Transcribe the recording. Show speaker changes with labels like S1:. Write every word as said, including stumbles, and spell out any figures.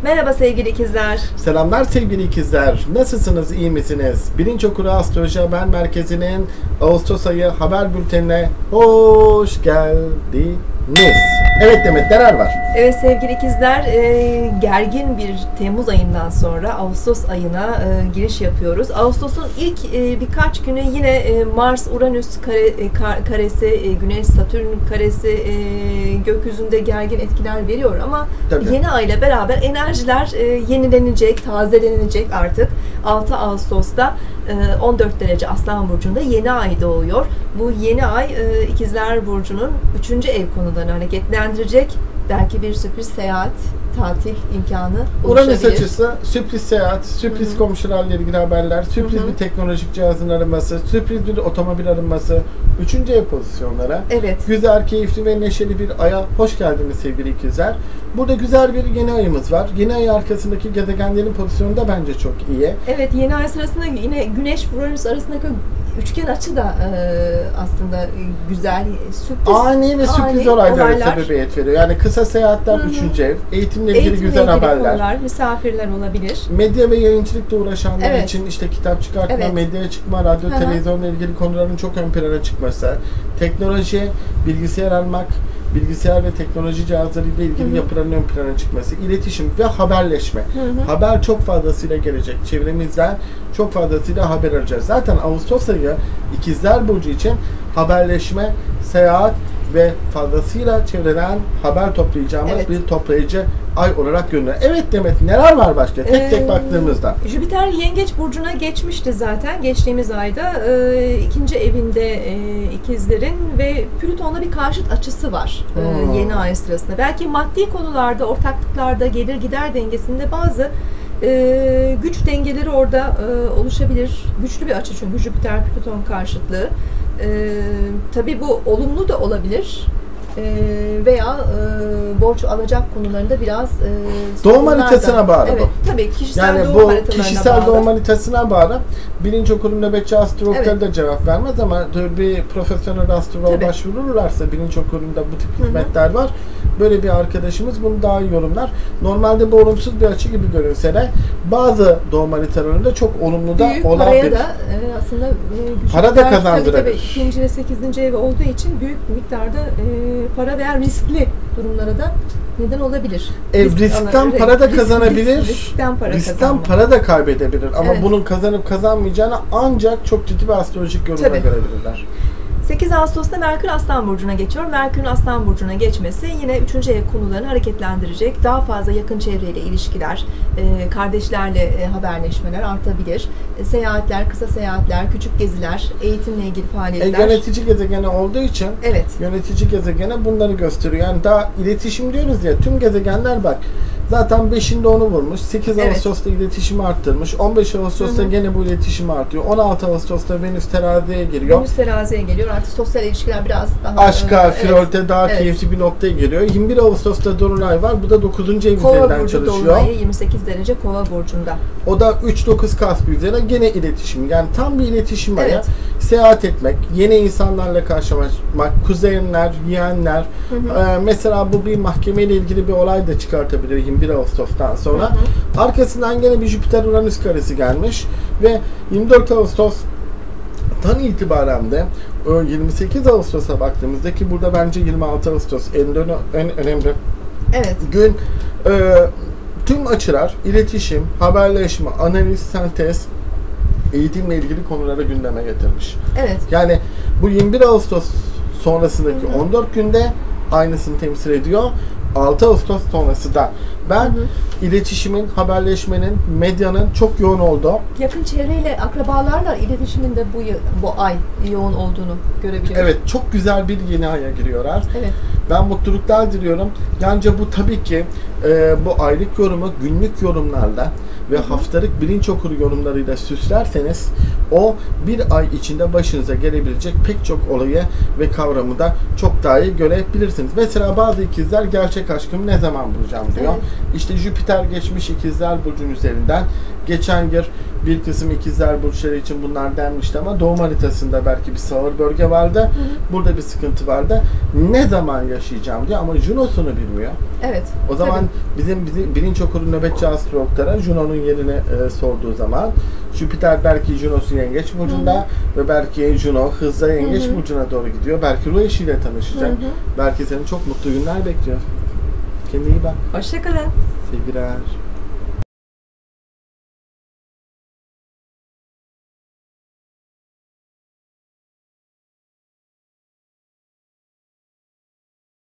S1: Merhaba sevgili ikizler.
S2: Selamlar sevgili ikizler. Nasılsınız, iyi misiniz? Bilinç Okuru Astroloji Haber Merkezi'nin Ağustos ayı haber bültenine hoş geldiniz. Evet Demet, neler var?
S1: Evet sevgili ikizler, e, gergin bir Temmuz ayından sonra Ağustos ayına e, giriş yapıyoruz. Ağustos'un ilk e, birkaç günü yine e, Mars-Uranüs kare, e, karesi, e, Güneş-Satürn karesi e, gökyüzünde gergin etkiler veriyor ama Tabii. yeni ayla beraber enerjiler e, yenilenecek, tazelenecek artık. altı Ağustos'ta e, on dört derece Aslan Burcu'nda yeni ay doğuyor. Bu yeni ay e, İkizler Burcu'nun üçüncü ev konularını hareketlendirecek. Belki bir sürpriz seyahat, tatil imkanı oluşabilir.
S2: Uranüs açısı, sürpriz seyahat, sürpriz Hı-hı. komşularla ilgili haberler, sürpriz Hı-hı. bir teknolojik cihazın arınması, sürpriz bir otomobil arınması, üçüncü ev pozisyonlara.
S1: Evet.
S2: Güzel, keyifli ve neşeli bir aya hoş geldiniz sevgili ikizler. Burada güzel bir yeni ayımız var. Yeni ay arkasındaki gezegenlerin pozisyonu da bence çok iyi.
S1: Evet, yeni ay sırasında yine Güneş-Uranüs arasındaki üçgen açı da e, aslında güzel, sürpriz.
S2: Ani ve sürpriz ani olaylara olaylar. sebebiyet veriyor. Yani kısa seyahatler Hı-hı. üçüncü ev, eğitimle ilgili Eğitimle güzel ilgili haberler. Konular,
S1: misafirler olabilir.
S2: Medya ve yayıncılıkla uğraşanlar
S1: evet.
S2: için işte kitap çıkartma, evet. medyaya çıkma, radyo,
S1: Hı-hı.
S2: televizyonla ilgili konuların çok ön plana çıkması, teknoloji, bilgisayar almak, bilgisayar ve teknoloji cihazları ile ilgili Hı-hı. yapıların ön plana çıkması, iletişim ve haberleşme. Hı-hı. Haber çok fazlasıyla gelecek. Çevremizden çok fazlasıyla haber alacağız. Zaten Ağustos ayı İkizler Burcu için haberleşme, seyahat ve fazlasıyla çevreden haber toplayacağımız evet. bir toplayıcı ay olarak görünüyor. Evet Demet, neler var başka? Tek ee, tek baktığımızda.
S1: Jüpiter Yengeç Burcu'na geçmişti zaten. Geçtiğimiz ayda e, ikinci evinde e, ikizlerin ve Plüton'la bir karşıt açısı var hmm. e, yeni ay sırasında. Belki maddi konularda, ortaklıklarda, gelir gider dengesinde bazı e, güç dengeleri orada e, oluşabilir. Güçlü bir açı çünkü Jüpiter Plüton karşıtlığı. E, tabii bu olumlu da olabilir. Veya e, borç alacak konularında biraz e,
S2: doğum haritasına bağlı
S1: evet,
S2: bu.
S1: Tabii kişisel
S2: yani
S1: doğum
S2: bu
S1: haritalarına
S2: kişisel
S1: bağlı.
S2: doğum haritasına bağlı. Bilinç Okulu nöbetçi astrologları evet. da cevap vermez ama bir profesyonel astroloğa başvururlarsa Bilinç Okulu'nda bu tip hizmetler Hı-hı. var. Böyle bir arkadaşımız bunu daha iyi yorumlar. Normalde bu olumsuz bir açı gibi görünse de bazı doğum haritalarında çok olumlu da
S1: büyük
S2: olabilir.
S1: Paraya da e, aslında e,
S2: para da kazandırabilir.
S1: ikinci ve sekizinci ev olduğu için büyük miktarda e, para veya riskli durumlara da neden olabilir.
S2: E, Risk riskten alır, para da risk, kazanabilir.
S1: Risk, riskten para,
S2: riskten para da kaybedebilir. Ama evet. bunun kazanıp kazanmayacağını ancak çok ciddi bir astrolojik yorumla Tabii. görebilirler.
S1: sekiz Ağustos'ta Merkür Aslan Burcu'na geçiyor. Merkür'ün Aslan Burcu'na geçmesi yine üçüncü ev konularını hareketlendirecek. Daha fazla yakın çevreyle ilişkiler, kardeşlerle haberleşmeler artabilir. Seyahatler, kısa seyahatler, küçük geziler, eğitimle ilgili faaliyetler.
S2: E, yönetici gezegeni olduğu için
S1: evet.
S2: yönetici gezegeni bunları gösteriyor. Yani daha iletişim diyoruz ya, tüm gezegenler bak. Zaten beşinde onu vurmuş. sekiz evet. Ağustos'ta iletişimi arttırmış. on beş Ağustos'ta Hı-hı. gene bu iletişimi artıyor. on altı Ağustos'ta Venüs teraziye giriyor.
S1: Venüs teraziye geliyor. Artık sosyal ilişkiler biraz daha...
S2: Aşka, flörte
S1: evet.
S2: daha
S1: evet.
S2: keyifli bir noktaya geliyor. yirmi bir Ağustos'ta Dolunay var. Bu da dokuzuncu ev üzerinden çalışıyor. Kova Burcu Dolunay'ı
S1: yirmi sekiz derece Kova Burcu'nda.
S2: O da üç dokuz Kasp üzerine gene iletişim. Yani tam bir iletişim
S1: evet.
S2: aya. Seyahat etmek, yeni insanlarla karşılaşmak, kuzenler, yeğenler. Ee, mesela bu bir mahkemeyle ilgili bir olay da çıkartabilir yirmi bir Ağustos'tan sonra. Hı hı. Arkasından gene bir Jüpiter-Uranüs karesi gelmiş ve yirmi dört Ağustos'tan itibaren de yirmi sekiz Ağustos'a baktığımızda ki burada bence yirmi altı Ağustos en, en önemli
S1: evet.
S2: gün. E, tüm açılar, iletişim, haberleşme, analiz, sentez, eğitimle ilgili konuları gündeme getirmiş.
S1: Evet.
S2: Yani bu yirmi bir Ağustos sonrasındaki hı hı. on dört günde aynısını temsil ediyor. altı Ağustos sonrası da ben hı hı. iletişimin, haberleşmenin, medyanın çok yoğun olduğu,
S1: yakın çevreyle, akrabalarla iletişimin de bu bu ay yoğun olduğunu görebiliyoruz.
S2: Evet, çok güzel bir yeni aya giriyorlar.
S1: Evet.
S2: Ben mutluluklar diliyorum. Yalnızca bu tabii ki e, bu aylık yorumu günlük yorumlarla ve Hı-hı. haftalık bilinç okuru yorumlarıyla süslerseniz o bir ay içinde başınıza gelebilecek pek çok olayı ve kavramı da çok daha iyi görebilirsiniz. Mesela bazı ikizler gerçek aşkımı ne zaman bulacağım diyor. Evet. İşte Jüpiter geçmiş ikizler burcunun üzerinden. Geçen yıl Bir kısım ikizler burçları için bunlar denmişti ama doğum haritasında belki bir sağır bölge vardı. Hı hı. Burada bir sıkıntı vardı. Ne zaman yaşayacağım diyor ama Juno'sunu bilmiyor.
S1: Evet.
S2: O zaman tabii. bizim, bizim bilinç okuru nöbetçi astrologlara Juno'nun yerini e, sorduğu zaman Jüpiter belki Juno'su yengeç burcunda, hı hı, ve belki Juno hızla yengeç, hı hı, burcuna doğru gidiyor. Belki ruh eşiyle tanışacak. Hı hı. Belki seni çok mutlu günler bekliyor. Kendine iyi bak.
S1: Hoşça kalın.
S2: Sevgiler.